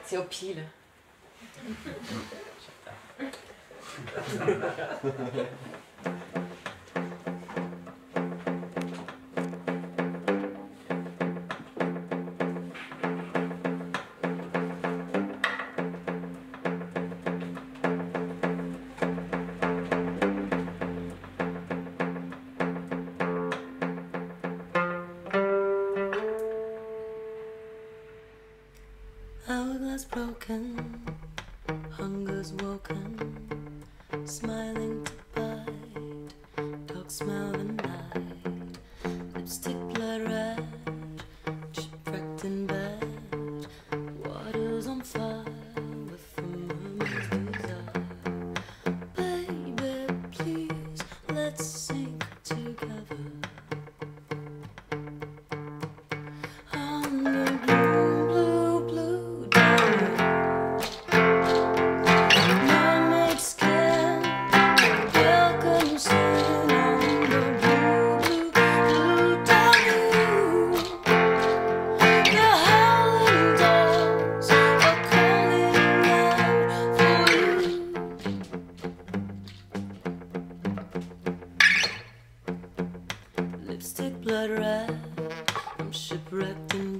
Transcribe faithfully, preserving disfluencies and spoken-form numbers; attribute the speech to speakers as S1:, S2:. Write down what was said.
S1: C'est au pile.
S2: Hourglass broken, hunger's woken, smiling to bite, dog smell the night, lipstick blood red, shipwrecked in bed, water's on fire with the mermaid's desire. Baby, please, let's sink together. On the blue, blue, blue diamond, mermaid skin, welcome sin. On the blue, blue, blue diamond, the howling dogs are calling out for you. Lipstick blood red, I'm shipwrecked in